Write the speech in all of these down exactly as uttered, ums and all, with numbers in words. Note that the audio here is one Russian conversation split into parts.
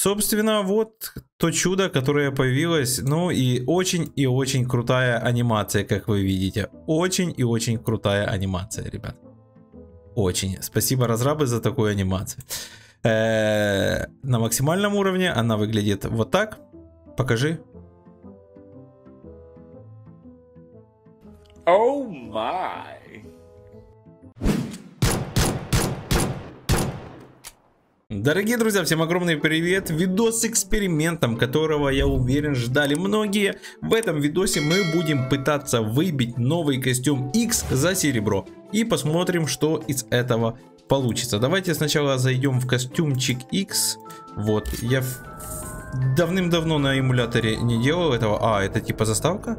Собственно, вот то чудо, которое появилось. Ну и очень и очень крутая анимация, как вы видите. Очень и очень крутая анимация, ребят. Очень. Спасибо, разрабы, за такую анимацию. Э-э- на максимальном уровне она выглядит вот так. Покажи. Oh my. Дорогие друзья, всем огромный привет! Видос с экспериментом, которого, я уверен, ждали многие. В этом видосе мы будем пытаться выбить новый костюм X за серебро. И посмотрим, что из этого получится. Давайте сначала зайдем в костюмчик X. Вот, я давным-давно на эмуляторе не делал этого. А, это типа заставка?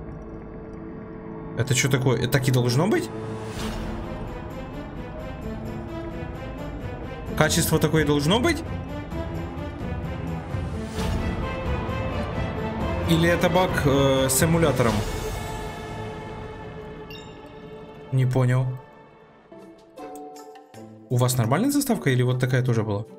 Это что такое? Так и должно быть? Качество такое должно быть? Или это баг э, с эмулятором? Не понял. У вас нормальная заставка или вот такая тоже была?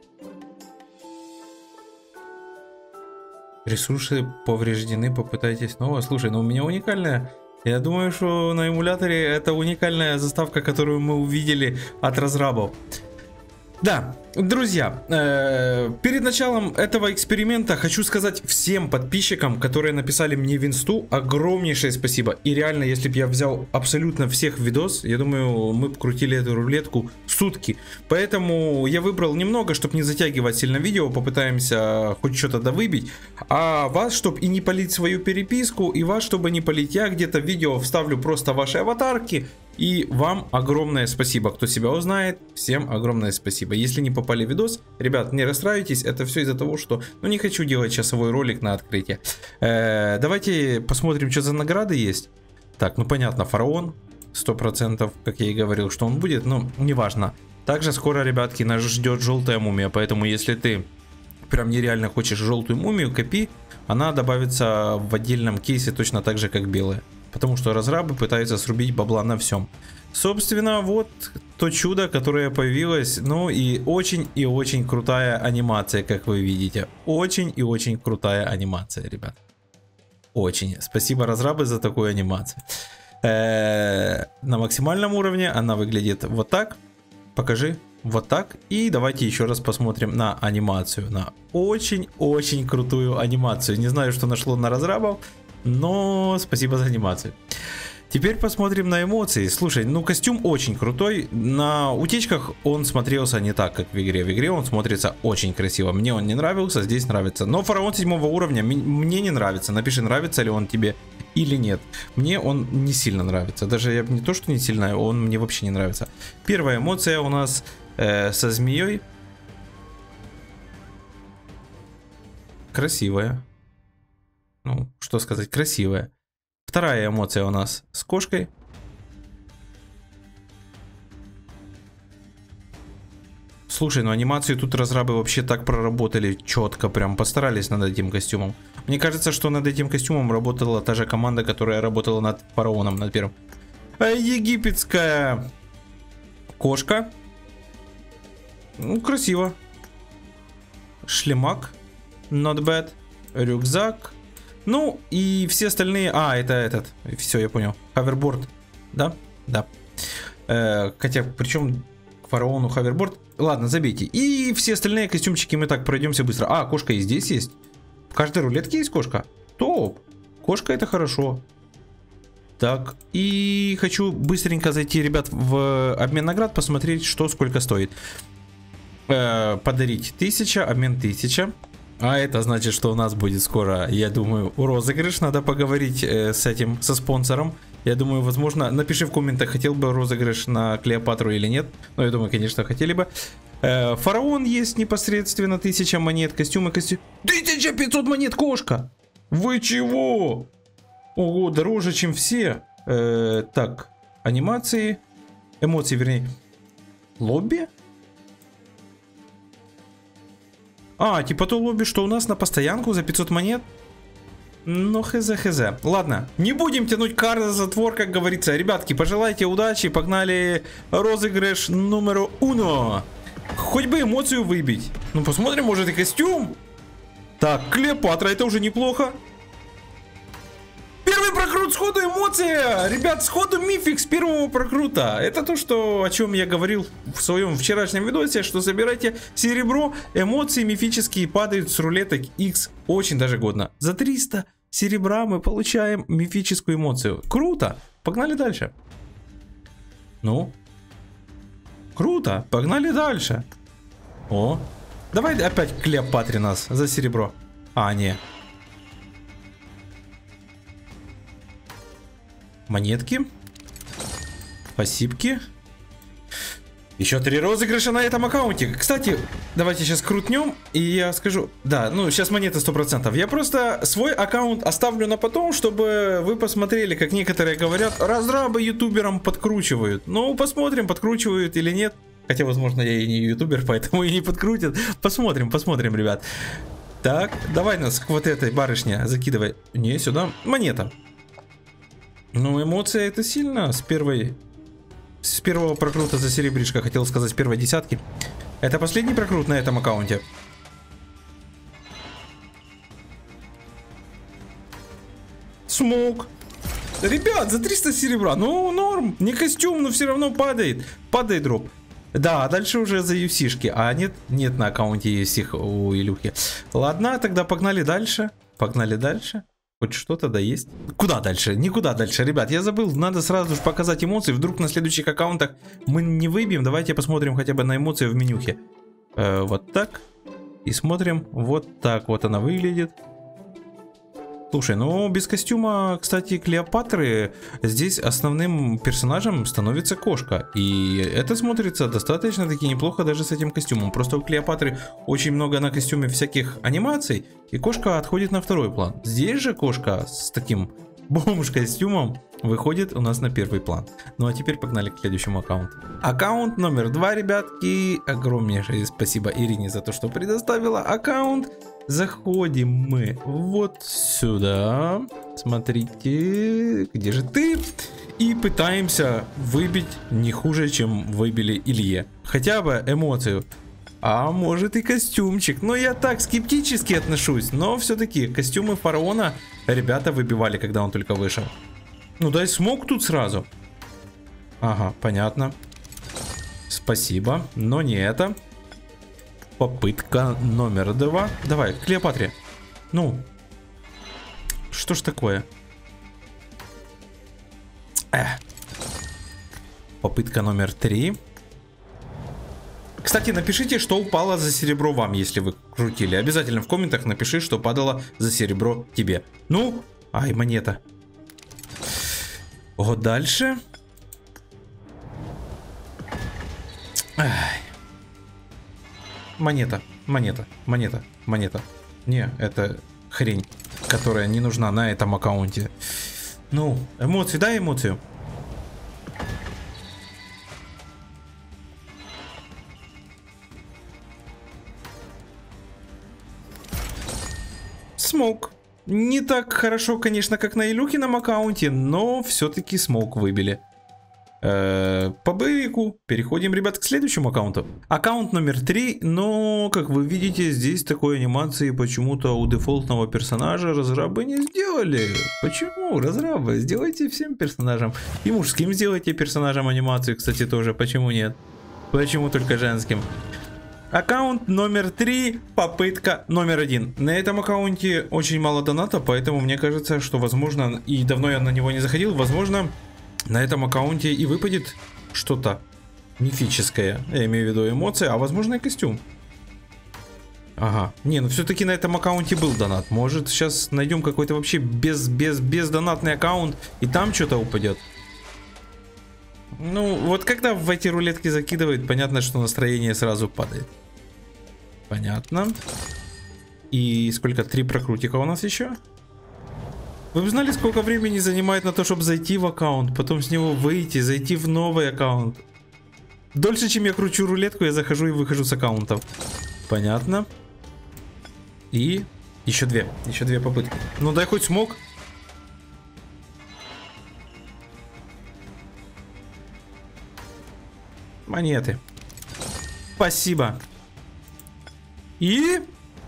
Ресурсы повреждены, попытайтесь снова. Слушай, ну у меня уникальная. Я думаю, что на эмуляторе это уникальная заставка, которую мы увидели от разрабов. Да, друзья, э, перед началом этого эксперимента хочу сказать всем подписчикам, которые написали мне в инсту, огромнейшее спасибо. И реально, если бы я взял абсолютно всех видос, я думаю, мы бы крутили эту рулетку сутки. Поэтому я выбрал немного, чтобы не затягивать сильно видео, попытаемся хоть что-то довыбить. А вас, чтобы и не палить свою переписку, и вас, чтобы не палить я, где-то в видео вставлю просто ваши аватарки. И вам огромное спасибо, кто себя узнает, всем огромное спасибо. Если не попали в видос, ребят, не расстраивайтесь, это все из-за того, что, ну, не хочу делать часовой ролик на открытие. Э-э, давайте посмотрим, что за награды есть. Так, ну понятно, фараон, сто процентов, как я и говорил, что он будет, но неважно. Также скоро, ребятки, нас ждет желтая мумия, поэтому если ты прям нереально хочешь желтую мумию, копи, она добавится в отдельном кейсе точно так же, как белая. Потому что разрабы пытаются срубить бабла на всем. Собственно, вот то чудо, которое появилось. Ну и очень и очень крутая анимация, как вы видите. Очень и очень крутая анимация, ребят. Очень. Спасибо, разрабы, за такую анимацию. Э-э- на максимальном уровне она выглядит вот так. Покажи. Вот так. И давайте еще раз посмотрим на анимацию. На очень-очень крутую анимацию. Не знаю, что нашло на разрабов. Но спасибо за анимацию. Теперь посмотрим на эмоции. Слушай, ну костюм очень крутой. На утечках он смотрелся не так, как в игре. В игре он смотрится очень красиво. Мне он не нравился, здесь нравится. Но фараон седьмого уровня мне не нравится. Напиши, нравится ли он тебе или нет. Мне он не сильно нравится. Даже я не то, что не сильно, он мне вообще не нравится. Первая эмоция у нас э, со змеей. Красивая. Ну, что сказать, красивая. Вторая эмоция у нас с кошкой. Слушай, ну анимацию тут разрабы вообще так проработали четко, прям постарались над этим костюмом. Мне кажется, что над этим костюмом работала та же команда, которая работала над фараоном, над первым. А египетская кошка. Ну, красиво. Шлемак. Not bad. Рюкзак. Ну и все остальные... А, это этот. Все, я понял. Хаверборд. Да? Да. Э, хотя, причем к фараону хаверборд. Ладно, забейте. И все остальные костюмчики мы так пройдемся быстро. А, кошка и здесь есть. В каждой рулетке есть кошка. Топ. Кошка это хорошо. Так, и хочу быстренько зайти, ребят, в обмен наград, посмотреть, что сколько стоит. Э, подарить тысяча, обмен тысяча. А это значит, что у нас будет скоро, я думаю, розыгрыш. Надо поговорить э, с этим, со спонсором. Я думаю, возможно, напиши в комментах, хотел бы розыгрыш на Клеопатру или нет. Ну, я думаю, конечно, хотели бы. Э, фараон есть непосредственно, тысяча монет, костюмы, костюм. тысяча пятьсот монет, кошка! Вы чего? Ого, дороже, чем все. Э, так, анимации, эмоции, вернее. Лобби? А, типа то лобби, что у нас на постоянку за пятьсот монет? Ну, хз, хз. Ладно, не будем тянуть карты за затвор, как говорится. Ребятки, пожелайте удачи, погнали розыгрыш номер уно. хоть бы эмоцию выбить. Ну, посмотрим, может и костюм. Так, Клеопатра, это уже неплохо. Первый прокрут, сходу эмоция. Ребят, сходу мифик с первого прокрута. Это то, что, о чем я говорил в своем вчерашнем видосе, что собирайте серебро, эмоции мифические падают с рулеток X. Очень даже годно. За триста серебра мы получаем мифическую эмоцию. Круто. Погнали дальше. Ну. Круто. Погнали дальше. О. Давай опять Клеопатре нас за серебро. А, не. Монетки. Спасибки. Еще три розыгрыша на этом аккаунте. Кстати, давайте сейчас крутнем, и я скажу... Да, ну, сейчас монеты сто процентов. Я просто свой аккаунт оставлю на потом, чтобы вы посмотрели, как некоторые говорят, разрабы ютуберам подкручивают. Ну, посмотрим, подкручивают или нет. Хотя, возможно, я и не ютубер, поэтому и не подкрутят. Посмотрим, посмотрим, ребят. Так, давай нас к вот этой барышне закидывай. Не, сюда. Монета. Ну, эмоция это сильно. С первой... С первого прокрута за серебришко, хотел сказать, с первой десятки. Это последний прокрут на этом аккаунте. Смог. Ребят, за триста серебра. Ну, норм. Не костюм, но все равно падает. Падает дроп. Да, дальше уже за ю си-шки. А нет, нет на аккаунте ю си у Илюхи. Ладно, тогда погнали дальше. Погнали дальше. Хоть что-то да есть. Куда дальше? Никуда дальше, ребят. Я забыл, надо сразу же показать эмоции. Вдруг на следующих аккаунтах мы не выбьем. Давайте посмотрим хотя бы на эмоции в менюхе. Э, вот так. И смотрим. Вот так вот она выглядит. Слушай, ну без костюма, кстати, Клеопатры, здесь основным персонажем становится кошка. И это смотрится достаточно таки неплохо даже с этим костюмом. Просто у Клеопатры очень много на костюме всяких анимаций, и кошка отходит на второй план. Здесь же кошка с таким бомж-костюмом выходит у нас на первый план. Ну а теперь погнали к следующему аккаунту. Аккаунт номер два, ребятки. Огромнейшее спасибо Ирине за то, что предоставила аккаунт. Заходим мы вот сюда. Смотрите, где же ты? И пытаемся выбить не хуже, чем выбили Илье. Хотя бы эмоцию. А может и костюмчик. Но я так скептически отношусь. Но все-таки костюмы фараона ребята выбивали, когда он только вышел. Ну дай смог тут сразу. Ага, понятно. Спасибо, но не это. Попытка номер два. Давай, Клеопатре. Ну. Что ж такое? Эх. Попытка номер три. Кстати, напишите, что упало за серебро вам, если вы крутили. Обязательно в комментах напиши, что падало за серебро тебе. Ну, ай, монета. Вот дальше. Ай. Монета, монета, монета, монета. Не, это хрень, которая не нужна на этом аккаунте. Ну, эмоции, дай эмоцию. Смог. Не так хорошо, конечно, как на Илюхином аккаунте, но все-таки смог выбили. Э-э, по боевику переходим, ребят, к следующему аккаунту. Аккаунт номер три, но, как вы видите, здесь такой анимации почему-то у дефолтного персонажа разрабы не сделали. Почему? Разрабы, сделайте всем персонажам. И мужским сделайте персонажам анимацию, кстати, тоже. Почему нет? Почему только женским? Аккаунт номер три, попытка номер один. На этом аккаунте очень мало доната, поэтому мне кажется, что возможно, и давно я на него не заходил, возможно, на этом аккаунте и выпадет что-то мифическое. Я имею в виду эмоции, а возможно и костюм. Ага. Не, ну все-таки на этом аккаунте был донат. Может, сейчас найдем какой-то вообще без, без, бездонатный аккаунт, и там что-то упадет. Ну, вот когда в эти рулетки закидывают, понятно, что настроение сразу падает. Понятно. И сколько? Три прокрутика у нас еще? Вы бы знали, сколько времени занимает на то, чтобы зайти в аккаунт, потом с него выйти, зайти в новый аккаунт? Дольше, чем я кручу рулетку, я захожу и выхожу с аккаунтов. Понятно. И еще две, еще две попытки. Ну дай хоть смог. Монеты. Спасибо. И...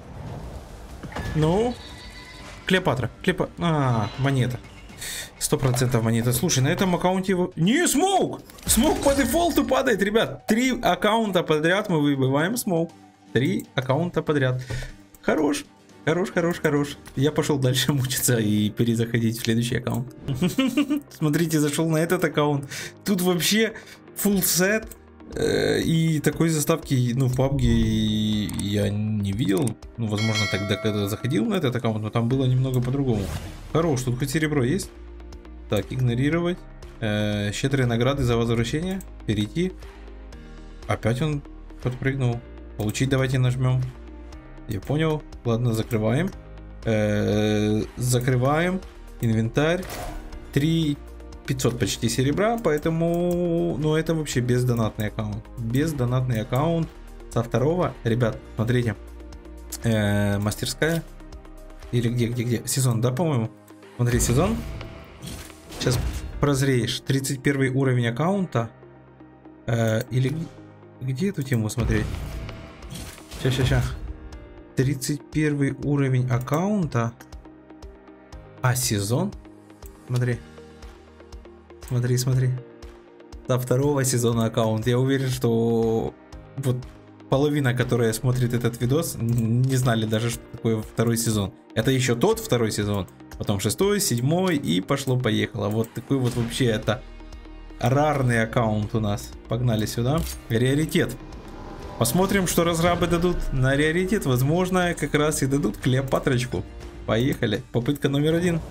Ну... Клеопатра. Клеопа... А, монета. Сто процентов монета. Слушай, на этом аккаунте... Не, смоук! Смоук по дефолту падает, ребят. Три аккаунта подряд мы выбиваем смоук. Три аккаунта подряд. Хорош. Хорош, хорош, хорош. Я пошел дальше мучиться и перезаходить в следующий аккаунт. Смотрите, зашел на этот аккаунт. Тут вообще full set. И такой заставки, ну, в пабге я не видел. Ну, возможно, тогда, когда заходил на этот аккаунт, но там было немного по-другому. Хорош, тут хоть серебро есть. Так, игнорировать. Э, щедрые награды за возвращение. Перейти. Опять он подпрыгнул. Получить давайте нажмем. Я понял. Ладно, закрываем. Э, закрываем. Инвентарь. три пятьсот почти серебра, поэтому, ну, это вообще бездонатный аккаунт. Бездонатный аккаунт со второго. Ребят, смотрите. Э, мастерская. Или где, где, где? Сезон, да, по-моему? Смотри, сезон. Сейчас прозреешь. тридцать первый уровень аккаунта. Э, или где эту тему смотреть? Сейчас, сейчас, сейчас. тридцать первый уровень аккаунта. А, сезон? Смотри. Смотри, смотри. До второго сезона аккаунт. Я уверен, что вот половина, которая смотрит этот видос, не знали даже, что такое второй сезон. Это еще тот второй сезон. Потом шестой, седьмой и пошло-поехало. Вот такой вот вообще это рарный аккаунт у нас. Погнали сюда. Раритет. Посмотрим, что разрабы дадут на раритет. Возможно, как раз и дадут Клеопатрочку. Поехали. Попытка номер один.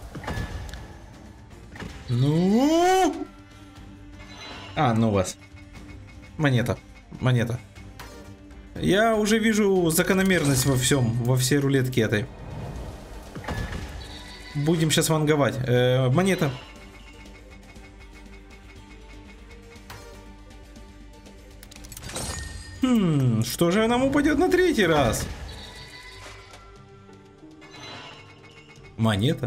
Ну? А, ну вас. Монета. Монета. Я уже вижу закономерность во всем, во всей рулетке этой. Будем сейчас ванговать. Э, монета. Хм, что же нам упадет на третий раз? Монета.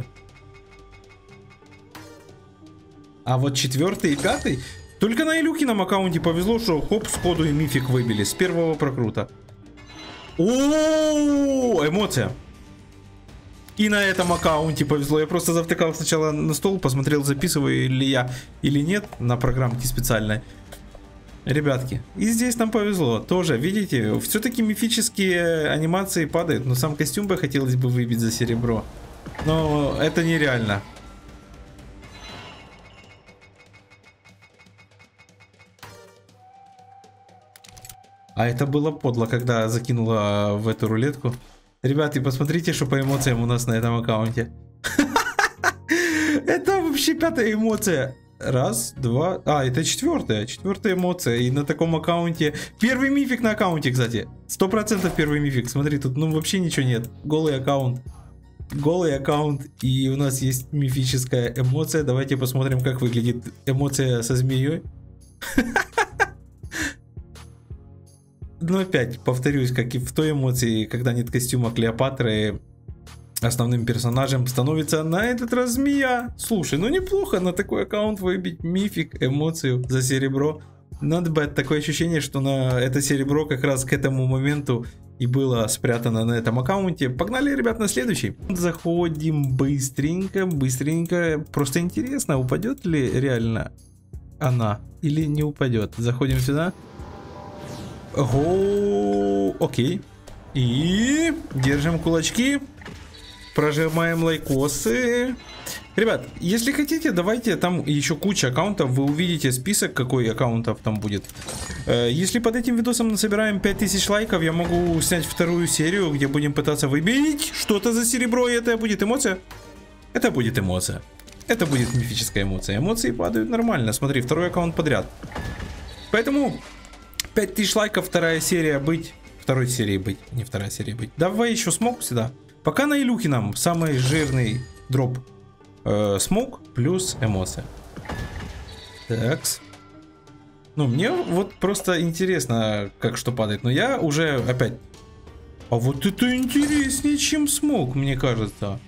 А вот четвертый и пятый. Только на Илюхином аккаунте повезло, что хоп, сходу и мифик выбили с первого прокрута. О, эмоция. И на этом аккаунте повезло. Я просто завтыкал сначала на стол, посмотрел, записываю ли я или нет на программке специальной. Ребятки, и здесь нам повезло. Тоже, видите, все-таки мифические анимации падают. Но сам костюм бы хотелось бы выбить за серебро. Но это нереально. А это было подло, когда закинула в эту рулетку. Ребята, посмотрите, что по эмоциям у нас на этом аккаунте. Это вообще пятая эмоция. Раз, два... А, это четвертая. Четвертая эмоция. И на таком аккаунте... Первый мифик на аккаунте, кстати. Сто процентов первый мифик. Смотри, тут ну вообще ничего нет. Голый аккаунт. Голый аккаунт. И у нас есть мифическая эмоция. Давайте посмотрим, как выглядит эмоция со змеей. Но опять повторюсь, как и в той эмоции, когда нет костюма Клеопатры, основным персонажем становится на этот раз змея. Слушай, ну неплохо на такой аккаунт выбить мифик, эмоцию за серебро. Not bad. Такое ощущение, что на это серебро как раз к этому моменту и было спрятано на этом аккаунте. Погнали, ребят, на следующий. Заходим быстренько, быстренько. Просто интересно, упадет ли реально она или не упадет. Заходим сюда. Ого, окей. И держим кулачки. Прожимаем лайкосы. Ребят, если хотите, давайте, там еще куча аккаунтов. Вы увидите список, какой аккаунтов там будет. Если под этим видосом насобираем пять тысяч лайков, я могу снять вторую серию, где будем пытаться выбить что-то за серебро. И это будет эмоция. Это будет эмоция. Это будет мифическая эмоция. Эмоции падают нормально. Смотри, второй аккаунт подряд. Поэтому... пять тысяч лайков, вторая серия быть. Второй серии быть, не вторая серия быть. Давай еще смог сюда. Пока на Илюхином самый жирный дроп. Э, смог плюс эмоция. Такс. Ну, мне вот просто интересно, как что падает. Но я уже опять... А вот это интереснее, чем смог, мне кажется.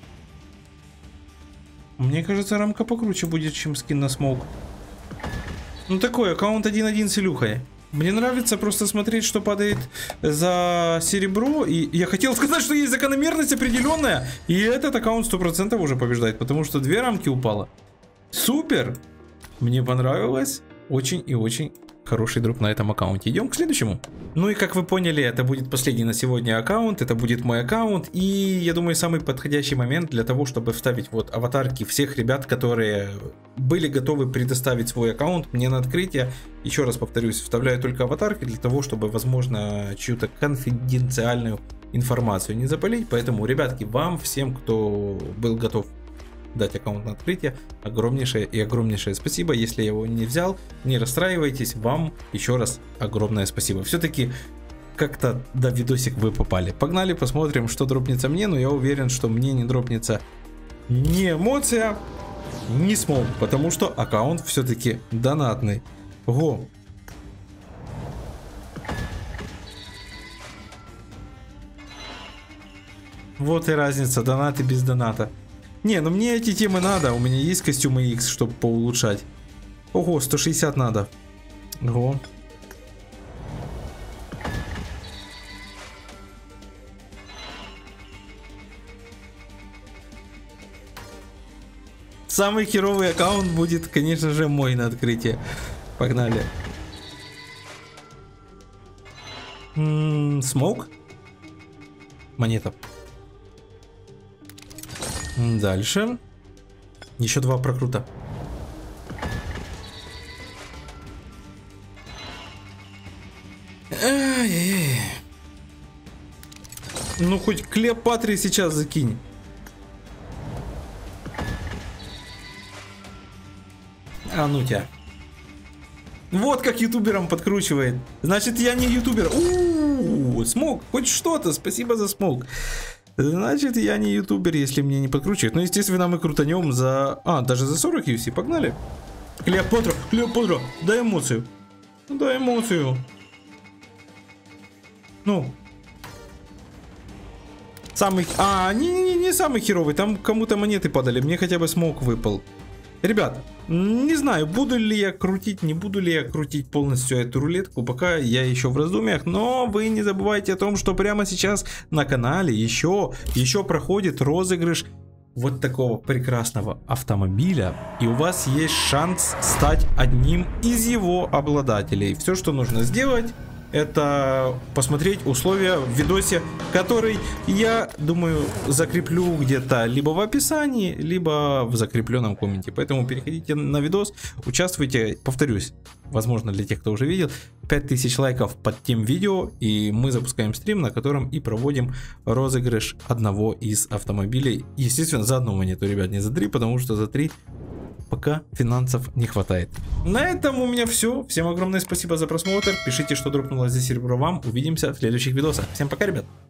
Мне кажется, рамка покруче будет, чем скин на смог. Ну, такой аккаунт один-один с Илюхой. Мне нравится просто смотреть, что падает за серебро. И я хотел сказать, что есть закономерность определенная. И этот аккаунт сто процентов уже побеждает, потому что две рамки упало. Супер! Мне понравилось. Очень и очень хороший дроп на этом аккаунте. Идем к следующему. Ну и как вы поняли, это будет последний на сегодня аккаунт. Это будет мой аккаунт. И я думаю, самый подходящий момент для того, чтобы вставить вот аватарки всех ребят, которые были готовы предоставить свой аккаунт мне на открытие. Еще раз повторюсь, вставляю только аватарки для того, чтобы, возможно, чью-то конфиденциальную информацию не запалить. Поэтому, ребятки, вам всем, кто был готов дать аккаунт на открытие, огромнейшее и огромнейшее спасибо. Если я его не взял, не расстраивайтесь, вам еще раз огромное спасибо. Все-таки как-то до видосик вы попали. Погнали, посмотрим, что дропнется мне, но я уверен, что мне не дропнется ни эмоция, ни смог, потому что аккаунт все-таки донатный. Ого! Вот и разница, донат и без доната. Не, ну мне эти темы надо, у меня есть костюмы X, чтобы поулучшать. Ого, сто шестьдесят надо. Ого. Самый херовый аккаунт будет, конечно же, мой на открытие. Погнали. Смоук? Монета. Дальше. Еще два прокрута. Ай-яй-яй. Ну хоть Клеопатре сейчас закинь. А ну тебя. Вот как ютуберам подкручивает. Значит, я не ютубер. У-у-у, смог, хоть что-то. Спасибо за смог. Значит, я не ютубер, если мне не подкручивают. Ну, естественно, мы крутанем за... А, даже за сорок ю эф си. Погнали. Клеопатра, Клеопатра, дай эмоцию. Дай эмоцию. Ну. Самый... А, не-не-не, не самый херовый. Там кому-то монеты падали. Мне хотя бы смог выпал. Ребят, не знаю, буду ли я крутить, не буду ли я крутить полностью эту рулетку, пока я еще в раздумьях, но вы не забывайте о том, что прямо сейчас на канале еще, еще проходит розыгрыш вот такого прекрасного автомобиля, и у вас есть шанс стать одним из его обладателей. Все, что нужно сделать, это посмотреть условия в видосе, который, я думаю, закреплю где-то либо в описании, либо в закрепленном комменте. Поэтому переходите на видос, участвуйте. Повторюсь, возможно, для тех, кто уже видел, пять тысяч лайков под тем видео, и мы запускаем стрим, на котором и проводим розыгрыш одного из автомобилей. Естественно, за одну монету, ребят, не за три, потому что за три пока финансов не хватает. На этом у меня все. Всем огромное спасибо за просмотр. Пишите, что дропнулось за серебро вам. Увидимся в следующих видосах. Всем пока, ребят.